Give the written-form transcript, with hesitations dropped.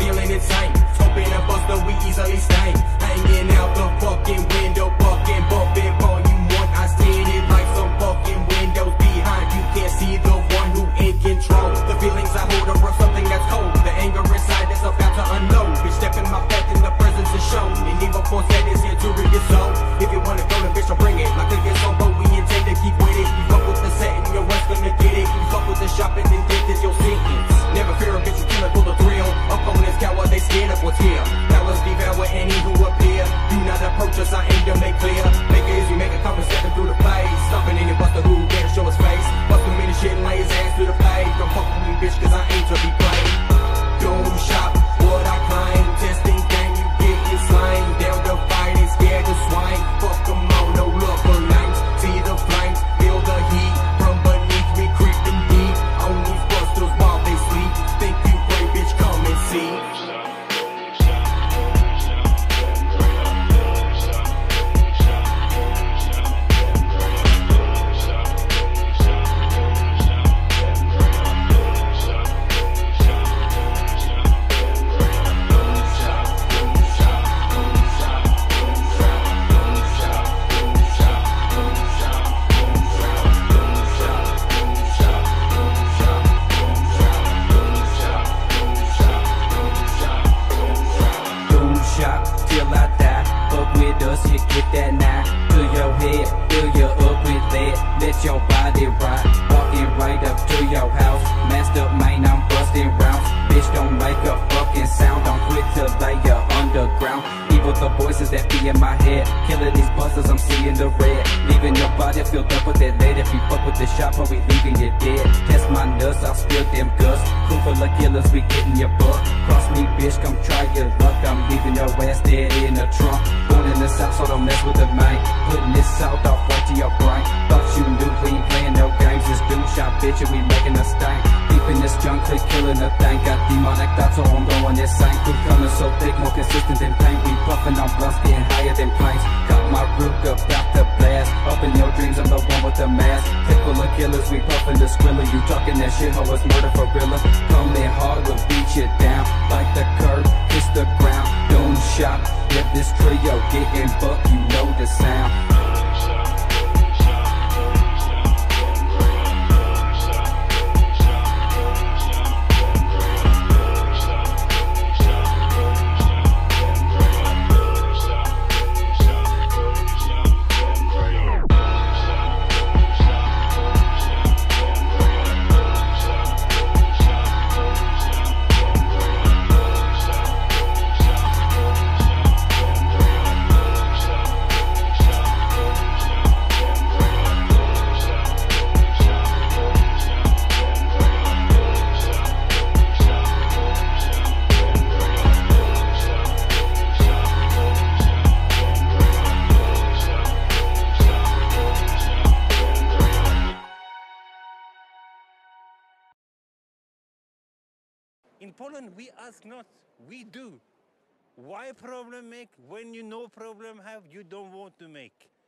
feeling insane. Hoping a buster, we easily stain. Hanging out the fucking window, fucking bumping volume 1. I seen it like some fucking windows behind. You can't see the one who in control. The feelings I hold are something that's cold. The anger inside is about to unload. Bitch, step in my path in the presence is shown. And evil force that is here to rid your soul. If you wanna go, then bitch, I'll bring it. Like a get so but we intend to keep with it. You fuck with the set and your west gonna get it. You fuck with the shopping and death is your sentence. Never fear a bitch, you kill it for the thrill. Opponents coward, they scared of what's here. Cowards devour any who appear. Do not approach us, I aim to make clear. Make it easy, make a couple stepping through the place. Stomping any buster who dare to show his face. Bust him in the shit and lay his ass to the plate. Don't fuck with me, bitch, cause I aim to be played. Doom shop, what I claim. Testing game, you getting slain. Down to fight and scared to swing. Fuck them all, no love for lames. See the flames, feel the heat. From beneath me creeping deep. On these busters while they sleep. Think you brave, bitch, come and see. Till I die, fuck with us, you get that knife to your head, fill you up with lead, let your body rot, walking right up to your house, masked up man, I'm busting rounds, bitch don't make a fucking sound, don't quit till they are underground, evil the voices that be in my head, killing these busters, I'm seeing the red, leaving your body filled up with that lead, if you fuck with the shop, or we leaving you dead, test my nuts, I'll spill them guts, crew full of killers, we getting your butt, cross me bitch, come try your luck, I'm leaving your ass dead in the trunk, born in the south, so don't mess with the man, putting this salt off right to your brain, thought you knew we ain't playing no games, this doom shot bitch and we making a stain, deep in this junk, click killing a thing, got demonic thoughts, so I'm going insane, crew coming so thick, more consistent than paint, we puffing on blunts, getting higher than planes, got my rook about to blast, up in your dreams, I'm the one with the mask, click full of killers, we puffing the skrilla, you talking that shit, ho, it's murder for real, coming hard, we'll beat you down, like the curb, kiss the ground, doom shot, if this trio getting buck, you know the sound. In Poland, we ask not, we do. Why problem make when you know problem have, you don't want to make?